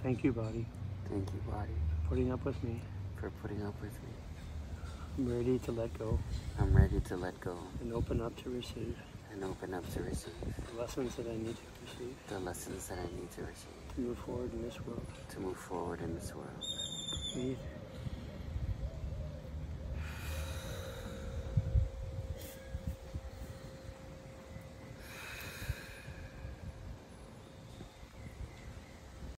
Thank you, body, Thank you, body, for putting up with me. for putting up with me. I'm ready to let go I'm ready to let go and open up to receive and open up to receive the lessons that I need to receive the lessons that I need to receive to move forward in this world. to move forward in this world. Breathe.